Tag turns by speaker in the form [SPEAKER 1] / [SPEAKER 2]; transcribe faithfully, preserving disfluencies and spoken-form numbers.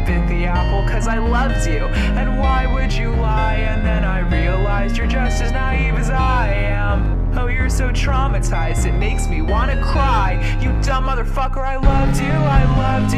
[SPEAKER 1] bit the apple cause I loved you. And why would you lie? And then I realized you're just as naive as I am. Oh, you're so traumatized, it makes me wanna cry. You dumb motherfucker, I loved you, I loved